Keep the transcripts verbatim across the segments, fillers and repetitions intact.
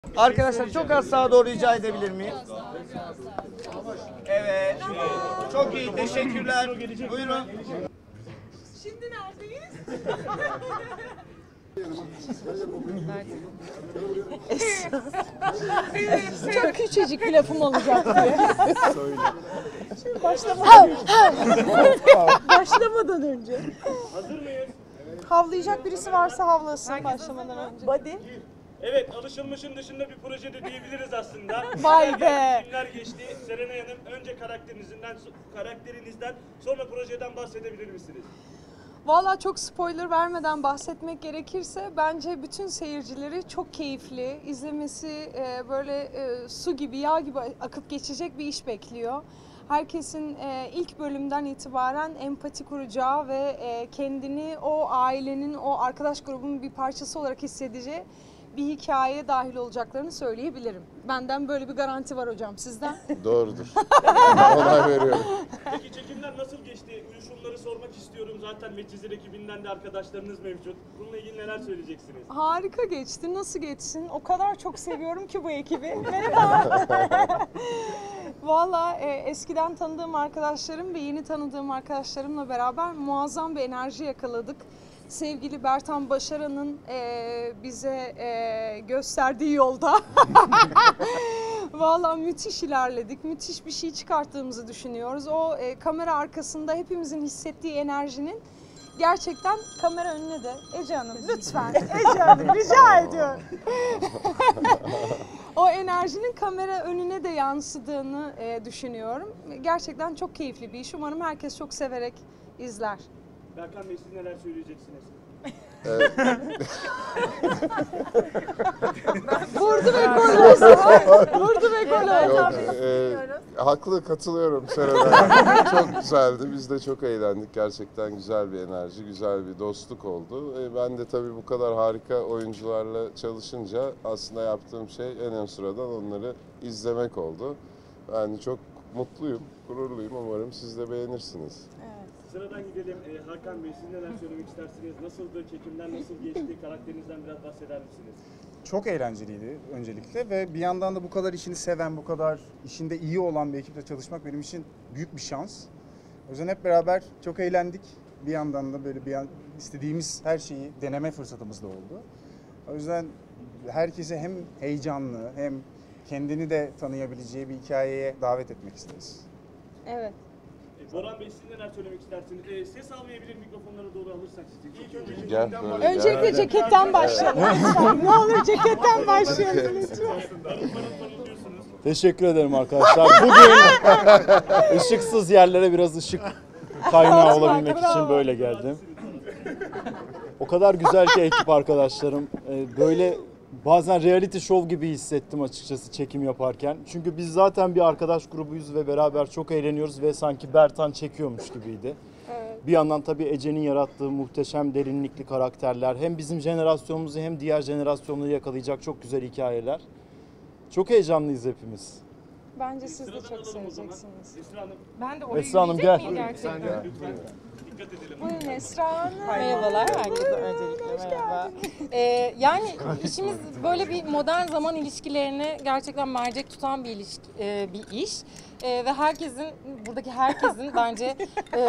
Arkadaşlar çok az sağa doğru rica edebilir miyim? Evet. Çok iyi. Teşekkürler. Buyurun. Şimdi neredeyiz? Çok küçücük bir lafım olacak diye. Başlamadan, başlamadan önce. Hazır mıyız? Havlayacak birisi varsa havlasın başlamadan önce. Body. Evet, alışılmışın dışında bir projede diyebiliriz aslında. Vay be! Günler geçti. Serenay Hanım, önce karakterinizden, karakterinizden sonra projeden bahsedebilir misiniz? Valla çok spoiler vermeden bahsetmek gerekirse bence bütün seyircileri çok keyifli, izlemesi e, böyle e, su gibi, yağ gibi akıp geçecek bir iş bekliyor. Herkesin e, ilk bölümden itibaren empati kuracağı ve e, kendini o ailenin, o arkadaş grubunun bir parçası olarak hissedeceği bir hikayeye dahil olacaklarını söyleyebilirim. Benden böyle bir garanti var hocam, sizden. Doğrudur. Onay veriyorum. Peki çekimler nasıl geçti? Şunları sormak istiyorum. Zaten Medcezir ekibinden de arkadaşlarınız mevcut. Bununla ilgili neler söyleyeceksiniz? Harika geçti. Nasıl geçsin? O kadar çok seviyorum ki bu ekibi. Merhaba. Valla e, eskiden tanıdığım arkadaşlarım ve yeni tanıdığım arkadaşlarımla beraber muazzam bir enerji yakaladık. Sevgili Bertan Başaran'ın e, bize e, gösterdiği yolda valla müthiş ilerledik. Müthiş bir şey çıkarttığımızı düşünüyoruz. O e, kamera arkasında hepimizin hissettiği enerjinin gerçekten kamera önüne de Ece Hanım lütfen Ece Hanım rica ediyorum. O enerjinin kamera önüne de yansıdığını e, düşünüyorum. Gerçekten çok keyifli bir iş. Umarım herkes çok severek izler. Berkan Bey, siz neler söyleyeceksiniz? Evet. Vurdu ve gol oldu. Vurdu ve gol oldu. Yok, e, haklı, katılıyorum Serenay. Çok güzeldi. Biz de çok eğlendik. Gerçekten güzel bir enerji, güzel bir dostluk oldu. E, ben de tabii bu kadar harika oyuncularla çalışınca aslında yaptığım şey en ön sıradan onları izlemek oldu. Ben çok mutluyum, gururluyum. Umarım siz de beğenirsiniz. Sıradan gidelim. Ee, Hakan Bey, siz neler söylemek istersiniz? Nasıldı? Çekimler nasıl geçti? Karakterinizden biraz bahseder misiniz? Çok eğlenceliydi öncelikle ve bir yandan da bu kadar işini seven, bu kadar işinde iyi olan bir ekiple çalışmak benim için büyük bir şans. O yüzden hep beraber çok eğlendik. Bir yandan da böyle bir an, istediğimiz her şeyi deneme fırsatımız da oldu. O yüzden herkese hem heyecanlı hem kendini de tanıyabileceği bir hikayeye davet etmek isteriz. Evet. Boran Bey, siz neler söylemek istersiniz? Ee, ses almayabilir, mikrofonlara doğru alırsak sizi. İlk önce Gel ceketten böyle. başlayalım. Öncelikle ceketten başlayalım lütfen. Ne olur ceketten başlayalım lütfen. Teşekkür ederim arkadaşlar. Bugün ışıksız yerlere biraz ışık kaynağı olabilmek için böyle geldim. O kadar güzel ki ekip arkadaşlarım. Ee, Böyle bazen reality show gibi hissettim açıkçası çekim yaparken. Çünkü biz zaten bir arkadaş grubuyuz ve beraber çok eğleniyoruz ve sanki Bertan çekiyormuş gibiydi. Evet. Bir yandan tabii Ece'nin yarattığı muhteşem derinlikli karakterler, hem bizim jenerasyonumuzu hem diğer jenerasyonları yakalayacak çok güzel hikayeler. Çok heyecanlıyız hepimiz. Bence siz de Sıradan çok alalım o zaman. seveceksiniz. Esra Hanım, Ben de oraya Esra Hanım yürüyecek gel. miyim gerçekten? lütfen dikkat edelim. Buyurun Esra Hanım. Merhabalar, herkese öncelikle merhaba. Ee, yani işimiz böyle bir modern zaman ilişkilerini gerçekten mercek tutan bir ilişki, e, bir iş. E, ve herkesin, buradaki herkesin bence... E,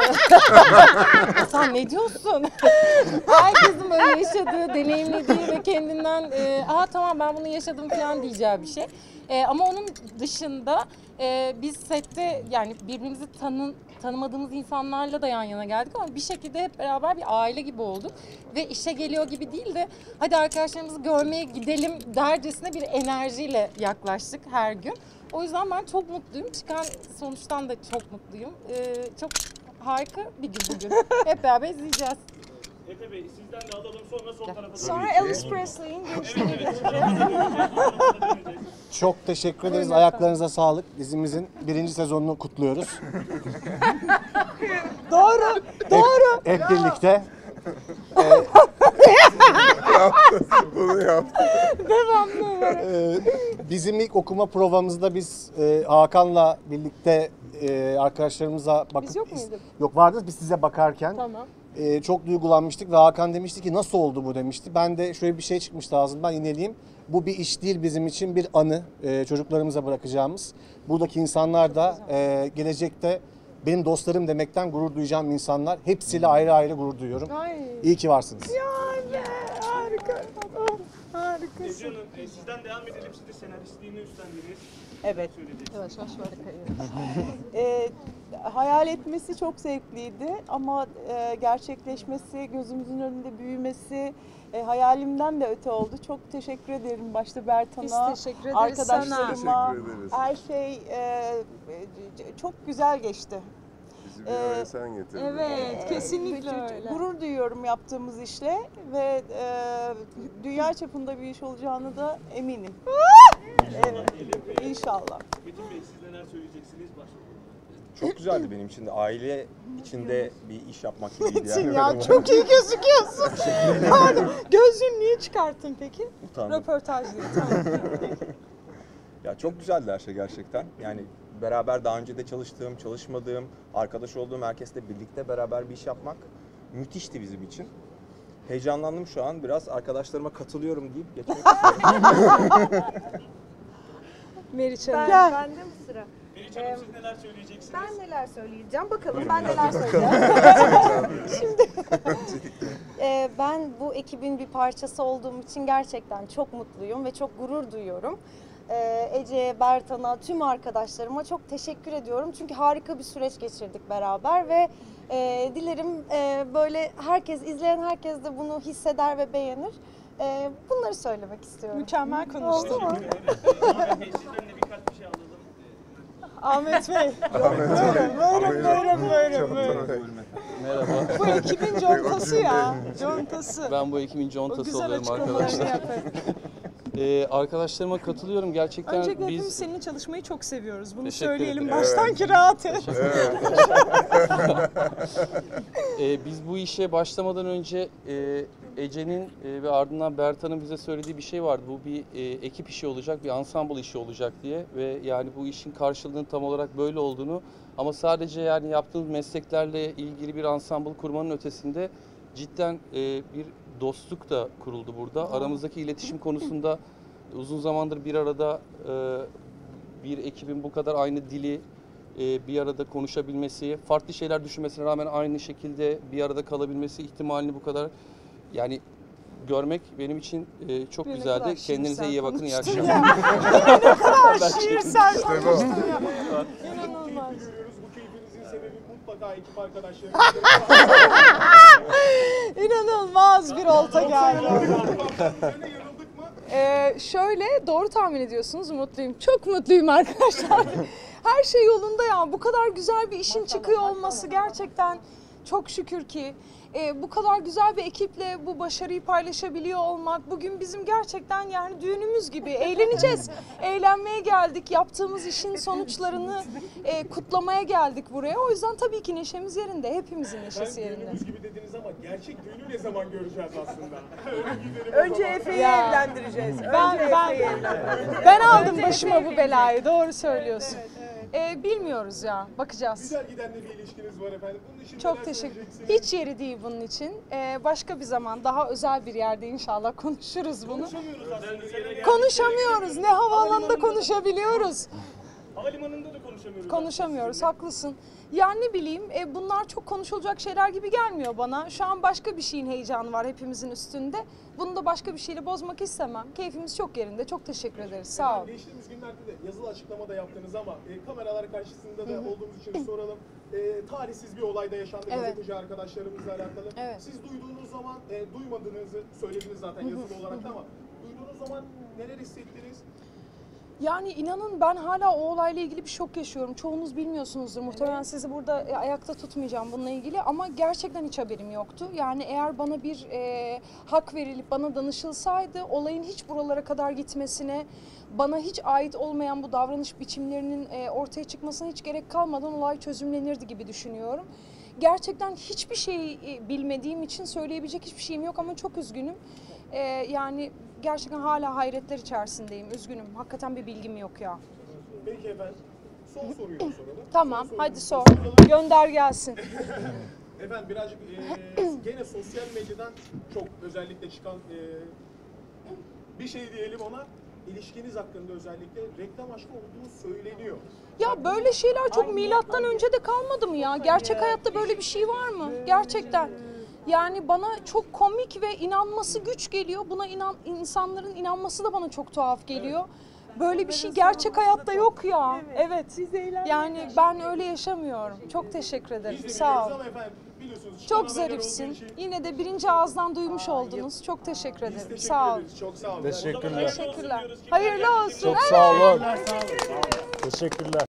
sen ne diyorsun? Herkesin böyle yaşadığı, deneyimlediği ve kendinden e, aha tamam ben bunu yaşadım falan diyeceği bir şey. E, ama onun dışında e, biz sette yani birbirimizi tanı, tanımadığımız insanlarla da yan yana geldik ama bir şekilde hep beraber bir aile gibi olduk. Ve işe geliyor gibi değil de hadi arkadaşlarımızı görmeye gidelim dercesine bir enerjiyle yaklaştık her gün. O yüzden ben çok mutluyum. Çıkan sonuçtan da çok mutluyum. Ee, çok harika bir gün bugün. Hep beraber izleyeceğiz. Efe Bey, sizden de alalım, sonra sol tarafa. Sonra Elvis Presley'in gençliğine Evet, geçeceğiz. evet. Çok teşekkür ederiz. Ayaklarınıza sağlık. Dizimizin birinci sezonunu kutluyoruz. Doğru, doğru. Hep birlikte. Bunu yaptım. Devamlı. Ee, bizim ilk okuma provamızda biz e, Hakan'la birlikte e, arkadaşlarımıza bakıp... Biz yok muyduk? Yok vardı, biz size bakarken Tamam. e, çok duygulanmıştık ve Hakan demişti ki nasıl oldu bu demişti. Ben de şöyle bir şey çıkmıştı ağzımdan, yineleyeyim. Bu bir iş değil bizim için, bir anı. E, çocuklarımıza bırakacağımız. Buradaki insanlar da e, gelecekte benim dostlarım demekten gurur duyacağım insanlar. Hepsiyle ayrı ayrı gurur duyuyorum. Ay. İyi ki varsınız. Yani harika. Oh, harikasın. Ece Hanım, e, sizden devam edelim. Siz de senaristliğini üstlendiniz. Evet. Söyleyeceksiniz. Yavaş yavaş böyle kayıyor. Ee, hayal etmesi çok zevkliydi ama e, gerçekleşmesi, gözümüzün önünde büyümesi e, hayalimden de öte oldu. Çok teşekkür ederim başta Biz Bertan'a, teşekkür ederiz arkadaşlarıma. Teşekkür ederiz. Her şey e, c- çok güzel geçti. Bizi bir Ee, araya sen getirdin. Evet, kesinlikle Gurur- öyle. Gurur duyuyorum yaptığımız işle ve e, dünya çapında bir iş olacağını da eminim. Evet, inşallah. Metin Bey, siz neler söyleyeceksiniz? Başlayalım. Çok güzeldi benim için de. Aile içinde bir iş yapmak gibiydi. Metin yani. ya çok iyi gözüküyorsun. Pardon, gözlüğünü niye çıkarttın peki? Utandım. Röportaj diye. Tamam. Ya çok güzeldi her şey gerçekten. Yani beraber daha önce de çalıştığım, çalışmadığım, arkadaş olduğum herkesle birlikte beraber bir iş yapmak müthişti bizim için. Heyecanlandım şu an. Biraz arkadaşlarıma katılıyorum deyip geçmek istiyorum. Meriç Ben, Hanım. bende mi sıra? Meriç Hanım, siz neler söyleyeceksiniz? Ben neler söyleyeceğim? Bakalım ben neler söyleyeceğim. Şimdi e, ben bu ekibin bir parçası olduğum için gerçekten çok mutluyum ve çok gurur duyuyorum. E, Ece'ye, Bertan'a, tüm arkadaşlarıma çok teşekkür ediyorum. Çünkü harika bir süreç geçirdik beraber ve e, dilerim e, böyle herkes, izleyen herkes de bunu hisseder ve beğenir. E, bunları söylemek istiyorum. Mükemmel konuştun. Ahmet Bey, sizden de birkaç bir şey alalım. Ahmet Bey. Buyurun, buyurun, buyurun, buyurun, buyurun. Merhaba. Bu ekibin contası ya. Contası. Ben bu ekibin O contası güzel oluyorum açıklamalarını arkadaşlar. yapın. Ee, arkadaşlarıma katılıyorum. Gerçekten Öncelikle biz... hepimiz seninle çalışmayı çok seviyoruz. Bunu Teşekkür söyleyelim ederim. baştan ki rahat et. Teşekkür ederim arkadaşlar. Ee, biz bu işe başlamadan önce e, Ece'nin e, ve ardından Bertan'ın bize söylediği bir şey vardı. Bu bir e, ekip işi olacak, bir ensemble işi olacak diye ve yani bu işin karşılığının tam olarak böyle olduğunu ama sadece yani yaptığımız mesleklerle ilgili bir ensemble kurmanın ötesinde cidden e, bir dostluk da kuruldu burada. Aramızdaki iletişim konusunda uzun zamandır bir arada e, bir ekibin bu kadar aynı dili e, bir arada konuşabilmesi, farklı şeyler düşünmesine rağmen aynı şekilde bir arada kalabilmesi ihtimalini bu kadar yani görmek benim için e, çok Ne güzeldi. kadar Kendinize şiirsel iyi bakın, iyi konuştun akşamlar. ya. Ne kadar Ben- şiirsel İşte bu. konuştun ya. İnanılmaz. Görüyoruz. Bu keyfinizin sebebi mutlaka ekip arkadaşlarınız. İnanılmaz bir olta geldi. Üzerine yanıldık mı? Ee, şöyle doğru tahmin ediyorsunuz. Mutluyum. Çok mutluyum arkadaşlar. Her şey yolunda ya. Bu kadar güzel bir işin çıkıyor olması gerçekten çok şükür ki. Ee, bu kadar güzel bir ekiple bu başarıyı paylaşabiliyor olmak bugün bizim gerçekten yani düğünümüz gibi. Eğleneceğiz. Eğlenmeye geldik. Yaptığımız işin sonuçlarını e, kutlamaya geldik buraya. O yüzden tabii ki neşemiz yerinde. Hepimizin neşesi Ben yerinde. düğünümüz gibi dediniz ama gerçek düğünü ne zaman göreceğiz aslında? Öyle gidelim o Önce zaman. Efe'yi Ya. evlendireceğiz. Ben, Önce ben, Efe'yi evlendireceğiz. ben aldım başıma bu belayı. Doğru söylüyorsun. Ee, bilmiyoruz ya. Bakacağız. Güzel giden de bir ilişkiniz var efendim. Bunun için Çok neler teşekkür. söyleyeceksiniz? Hiç yeri değil bunun için. Ee, başka bir zaman daha özel bir yerde inşallah konuşuruz bunu. Konuşamıyoruz aslında. Sene Konuşamıyoruz. Ne havaalanında konuşabiliyoruz. Havalimanında da konuşamıyoruz. Konuşamıyoruz. Haklısın. Yani ne bileyim e, bunlar çok konuşulacak şeyler gibi gelmiyor bana. Şu an başka bir şeyin heyecanı var hepimizin üstünde. Bunu da başka bir şeyle bozmak istemem. Keyfimiz çok yerinde. Çok teşekkür ederiz. Sağ olun. Geçtiğimiz günlerde de yazılı açıklama da yaptınız ama e, kameralar karşısında da olduğumuz için soralım. E, tarihsiz bir olayda yaşandı Evet. gazeteci arkadaşlarımızla alakalı. Evet. Siz duyduğunuz zaman e, duymadığınızı söylediniz zaten yazılı olarak ama duyduğunuz zaman neler hissettiniz? Yani inanın ben hala o olayla ilgili bir şok yaşıyorum. Çoğunuz bilmiyorsunuzdur. Muhtemelen sizi burada e, ayakta tutmayacağım bununla ilgili ama gerçekten hiç haberim yoktu. Yani eğer bana bir e, hak verilip bana danışılsaydı olayın hiç buralara kadar gitmesine, bana hiç ait olmayan bu davranış biçimlerinin e, ortaya çıkmasına hiç gerek kalmadan olay çözümlenirdi gibi düşünüyorum. Gerçekten hiçbir şey e, bilmediğim için söyleyebilecek hiçbir şeyim yok ama çok üzgünüm. E, yani gerçekten hala hayretler içerisindeyim. Üzgünüm. Hakikaten bir bilgim yok ya. Peki efendim. Son soruyu da soralım. Tamam, Son hadi sor. sorumuzu soralım. Gönder gelsin. Efendim birazcık e, gene sosyal medyadan çok özellikle çıkan e, bir şey diyelim ona. İlişkiniz hakkında özellikle reklam aşkı olduğu söyleniyor. Ya böyle şeyler çok milattan önce de kalmadı mı ya? Gerçek hayatta böyle bir şey var mı? Gerçekten. Yani bana çok komik ve inanması güç geliyor. Buna inan, insanların inanması da bana çok tuhaf geliyor. Böyle bir şey gerçek hayatta yok ya. Evet. Yani ben öyle yaşamıyorum. Çok teşekkür ederim. Biz de Sağ biliyoruz ol. ama efendim biliyorsunuz. Çok çıkan haberler olduğu zarifsin. için Yine de birinci ağızdan duymuş oldunuz. Çok teşekkür Biz ederim. teşekkür Sağ ol. ederiz. Çok sağ olun. Teşekkürler. Teşekkürler. Hayırlı olsun. Çok sağ olun. Teşekkürler.